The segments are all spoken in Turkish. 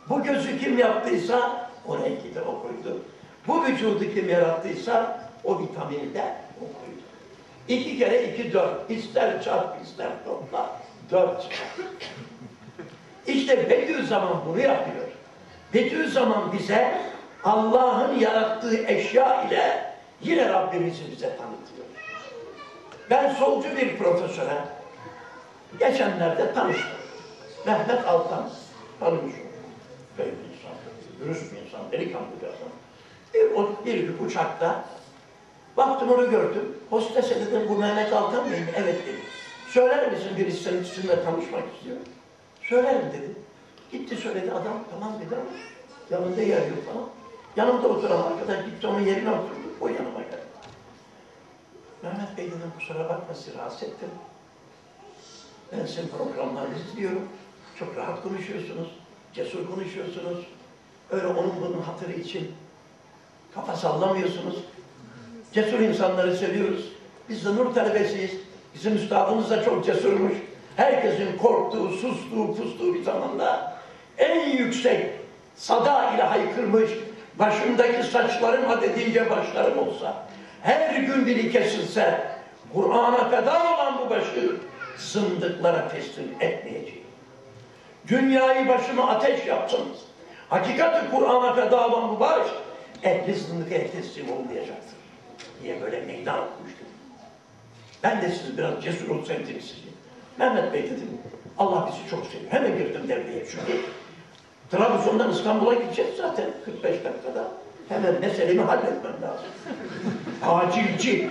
Bu gözü kim yaptıysa o rengi de o koydu. Bu vücudu kim yarattıysa o vitamini de o koydu. 2 kere 2 4. İster çarp ister topla. 4 çıkar. İşte Bediüzzaman bunu yapıyor. Bediüzzaman bize Allah'ın yarattığı eşya ile yine Rabbimizi bize tanıtıyor. Ben solcu bir profesöre geçenlerde tanıştım. Mehmet Altan tanımışım. Böyle bir insan, dürüst bir insan, delikanlı bir adam. Bir gün uçakta baktım onu gördüm. Hostese dedim, bu Mehmet Altan mıyım? Evet dedi. Söyler misin birisi senin sizinle tanışmak istiyor? Söylerim dedi. Gitti söyledi adam, tamam dedi ama yanında yer yok falan. Yanımda oturan arkadaş gitti onun yerine oturdu. O yanıma geldi. Mehmet Bey dedim, kusura bakma sizi rahatsız ettim. Ben sizin programlarınızı izliyorum. Çok rahat konuşuyorsunuz, cesur konuşuyorsunuz. Öyle onun bunun hatırı için kafa sallamıyorsunuz. Cesur insanları seviyoruz. Biz de Nur talebesiyiz. Bizim üstadımız da çok cesurmuş. Herkesin korktuğu, sustuğu, pustuğu bir zamanda en yüksek sada ile haykırmış, başımdaki saçlarım adedince başlarım olsa, her gün biri kesilse, Kur'an'a feda olan bu başı zındıklara teslim etmeyeceğim. Dünyayı başıma ateş yapsanız, hakikati Kur'an'a feda olan bu baş, ehli zındıkaya teslim olmayacaktır diye böyle meydan okumuştum. Ben de siz biraz cesur olsaydım sizi. Mehmet Bey dedim, Allah bizi çok seviyor. Hemen girdim devreye çünkü Trabzon'dan İstanbul'a gideceğiz zaten 45 dakikada. Hemen meselemi halletmem lazım. Acilci.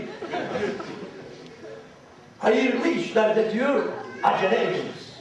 Hayırlı işlerde diyor, acele ediniz.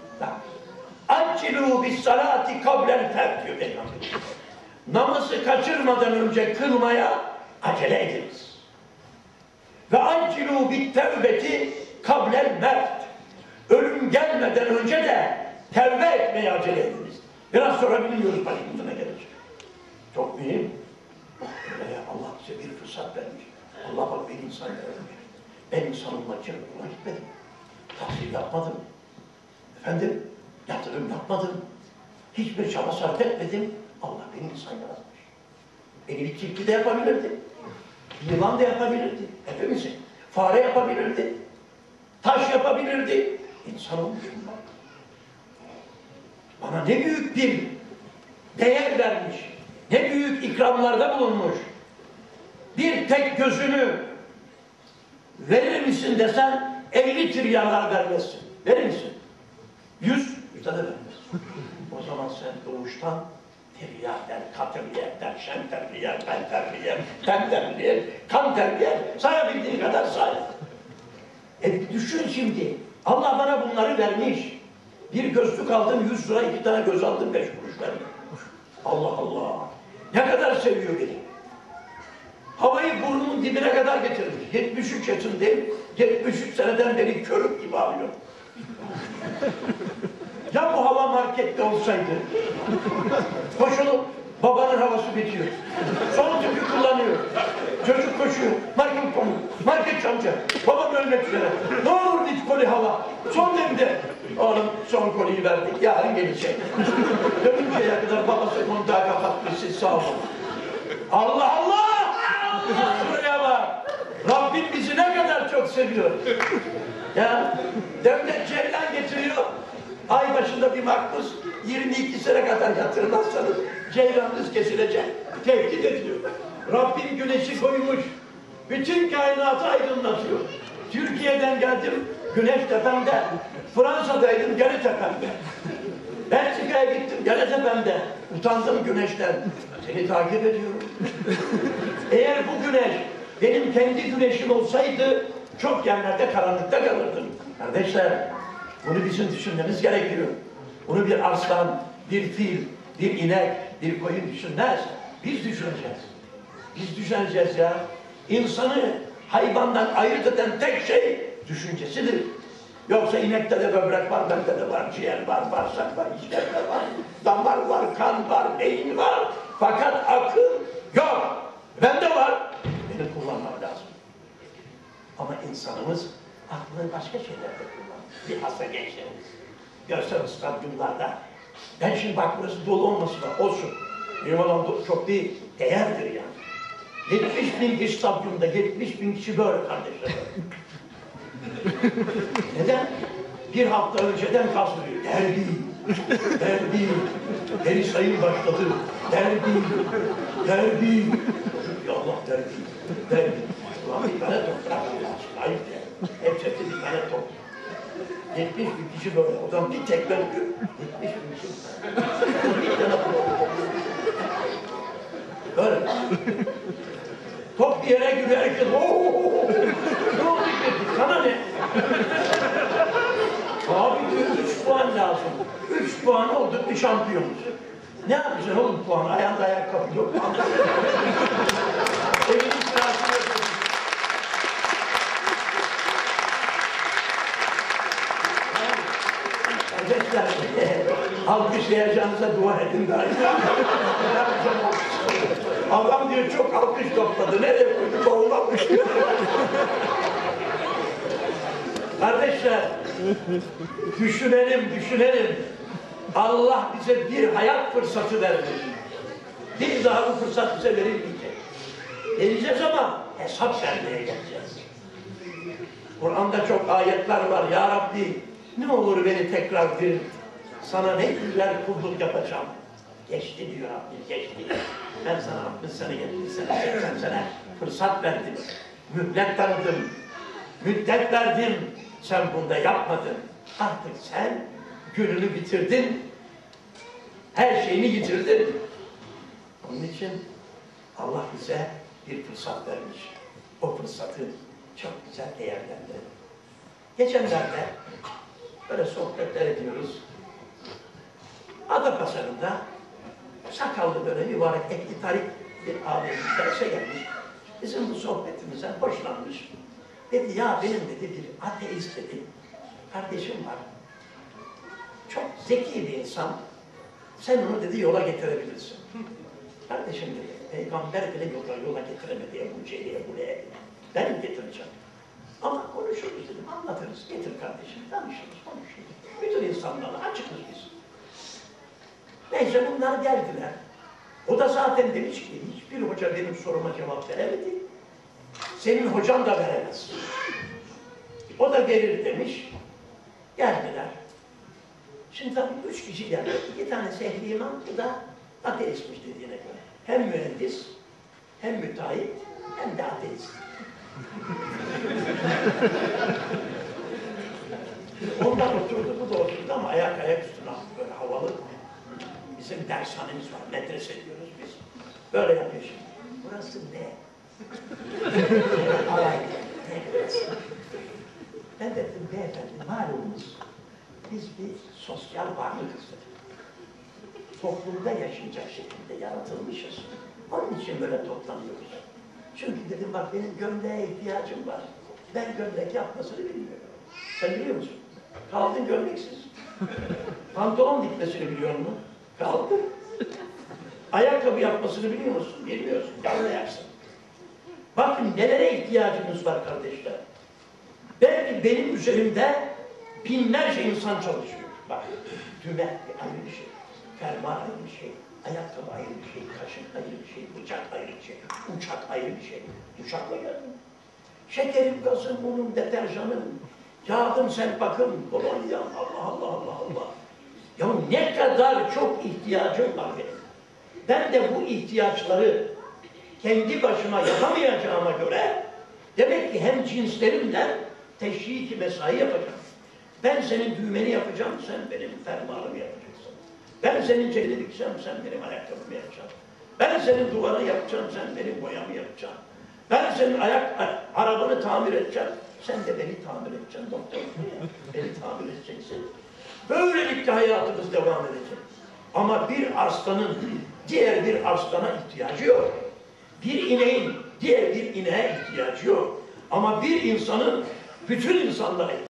Accilu bis salati kablel fert diyor Peygamber. Namazı kaçırmadan önce kılmaya acele ediniz. Ve accilu bit tevbeti kablel mert. Ölüm gelmeden önce de tevbe etmeye acele ediniz. Biraz sonra bilmiyoruz başımıza ne gelecek. Çok mühim. Allah size bir fırsat vermiş. Allah bak bir insan yaratmış. Ben insan olmak için okula gitmedim. Tahsil yapmadım. Efendim, yatırım yapmadım. Hiçbir çaba sarf etmedim. Allah beni insan yaratmış. Beni tilki de yapabilirdi. Yılan da yapabilirdi. Hepimizi. Fare yapabilirdi. Taş yapabilirdi. İnsan olmuşum ben. Bana ne büyük bir değer vermiş. Ne büyük ikramlarda bulunmuş. Bir tek gözünü verir misin desen 50 trilyarlar vermezsin. Verir misin? 100 de vermezsin. O zaman sen doğuştan trilyar der, katrilyar der, şenterliyar, penterliyar, tenterliyar, kanterliyar, sayabildiğin kadar say. Düşün şimdi, Allah bana bunları vermiş. Bir gözlük aldım 100 lira, 2 tane göz aldım 5 kuruş verdim. Allah Allah! Ne kadar seviyor beni. Havayı burnumun dibine kadar getirmiş. 73 yaşındayım, 73 seneden beri körük gibi alıyorum. Ya bu hava markette olsaydı, koşulu, babanın havası bitiyor. Son tüpü kullanıyor. Çocuk koşuyor, market konu, market amca, babam ölmek üzere. Ne olur ditkoli hava, son demde. Oğlum son koliyi verdik, yarın gelecek. Dönünceye kadar babası kontağı kapatmış, siz sağ olun. Allah Allah! Şuraya bak! Rabbim bizi ne kadar çok seviyor. Ya, devlet ceylan getiriyor. Ay başında bir makbuz 22 sene kadar yatırmazsanız ceylanınız kesilecek. Tehdit ediyor. Rabbim güneşi koymuş. Bütün kainatı aydınlatıyor. Türkiye'den geldim, güneş tepemde. Fransa'daydım, gene tepemde. Belçika'ya gittim, gene tepemde. Utandım güneşten. Seni takip ediyorum. Eğer bu güneş benim kendi güneşim olsaydı çok yerlerde karanlıkta kalırdım. Kardeşler, bunu bizim düşünmemiz gerekiyor. Bunu bir arslan, bir fil, bir inek, bir koyun düşünmez. Biz düşüneceğiz. Biz düşüneceğiz ya. İnsanı hayvandan ayırt eden tek şey düşüncesidir. Yoksa inekte de böbrek var, bende de var, ciğer var, bağırsak var, işkembe var, damar var, kan var, beyin var. Fakat akıl yok. Bende var. Beni kullanmak lazım. Ama insanımız aklını başka şeylerde kullanır. Bilhassa gençlerimiz. Görsel stadyumlarda Ben şimdi bak burası dolu olmasın da olsun. Benim olan çok bir değerdir yani. 70.000 kişi stadyumda, 70.000 kişi böyle kardeşler. Neden? Bir hafta önceden kastırıyor. Derbi, derbi, geri sayım başladı. Derbi, derbi. Ya Allah derbi, derbi. Ulan bir tane top bırak Allah. Ayıp ya. Hepsi bir tane top. 70.000 kişi böyle. O zaman bir tekrar diyor. 70.000 kişi. Bir tane top. Böyle. Top bir yere giriyor, herkes ooo! Ne oldu ki? Sana ne? Abi diyor 3 puan lazım. 3 puan olduk bir şampiyonuz. Ne yapacaksın oğlum puan? Ayağında ayakkabı yok. Evinin kirasını yapıyorsun. Kardeşler, alkışlayacağınıza dua edin daha. Adam diyor çok alkış topladı. Nereye koydu? Boğulamış. Kardeşler, düşünelim, düşünelim. Allah bize bir hayat fırsatı verdi. Bir daha bu fırsat bize verilmeyecek. Vereceğiz ama hesap vermeye geleceğiz. Kur'an'da çok ayetler var. Ya Rabbi, ne olur beni tekrar dir. Sana ne güzel kulluk yapacağım. Geçti diyor Rabbim, geçti. Ben sana 60 sene, 70 sene, 80 sene fırsat verdim. Mühlet tanıdım. Müddet verdim. Sen bunda yapmadın. Artık sen gününü bitirdin. Her şeyini yitirdin. Onun için Allah bize bir fırsat vermiş. O fırsatı çok güzel değerlendirelim. Geçenlerde böyle sohbetler ediyoruz. Adapazarı'nda sakallı böyle mübarek ekli tarik bir ağabeyimiz derse gelmiş. Bizim bu sohbetimizden hoşlanmış. Dedi ya benim dedi bir ateist dedi. Kardeşim var. Çok zeki bir insan. Sen onu dedi yola getirebilirsin. Kardeşim dedi peygamber bile yola getiremedi Ebucehil'e buraya. Ben getireceğim. Ama konuşuruz dedim. Anlatırız. Getir kardeşim. Tanışırız, konuşuruz. Bütün insanlarla açıkız biz. Neyse bunlar geldiler. O da zaten demiş ki hiçbir hoca benim soruma cevap veremedi. Senin hocan da veremez. O da verir demiş. Geldiler. Şimdi tabii 3 kişi geldi. 2 tane Sehli İmam, bu da ateistmiş dediğine göre. Hem mühendis, hem müteahhit, hem de ateist. Ondan oturdu, bu da oturdu ama ayak üstüne böyle havalı. Bizim dershanemiz var, medrese diyoruz biz. Böyle yapıyor şimdi. Burası ne? Alay ne burası? Ben dedim beyefendi, malumunuz biz bir sosyal varlıkız. Toplumda yaşayacak şekilde yaratılmışız. Onun için böyle toplanıyoruz. Çünkü dedim bak benim gömleğe ihtiyacım var. Ben gömlek yapmasını bilmiyorum. Sen biliyor musun? Kaldın gömleksiz. Pantolon dikmesini biliyor musun? Kaldı. Ayakkabı yapmasını biliyor musun? Bilmiyorsun. Anlayarsın. Bakın nelere ihtiyacımız var kardeşler. Belki benim üzerimde binlerce insan çalışıyor. Bak, düğme ayrı bir şey, fermuar ayrı bir şey, ayakkabı ayrı bir şey, kaşık ayrı bir şey, bıçak ayrı bir şey, uçak ayrı bir şey. Uçakla geldim. Şekerim, gazım, unum, deterjanım, yağdım, sen bakım, kolonyam, Allah Allah Allah Allah. Ya ne kadar çok ihtiyacım var benim. Ben de bu ihtiyaçları kendi başıma yapamayacağıma göre demek ki hem cinslerimle teşvik-i mesai yapacağım. Ben senin düğmeni yapacağım, sen benim fermuarımı yapacaksın. Ben senin cebini dikeceğim, sen benim ayakkabımı yapacaksın. Ben senin duvarı yapacağım, sen benim boyamı yapacaksın. Ben senin arabanı tamir edeceğim, sen de beni tamir edeceksin doktor. Beni tamir edeceksin. Böylelikle hayatımız devam edecek. Ama bir arslanın diğer bir arslana ihtiyacı yok. Bir ineğin diğer bir ineğe ihtiyacı yok. Ama bir insanın bütün insanlara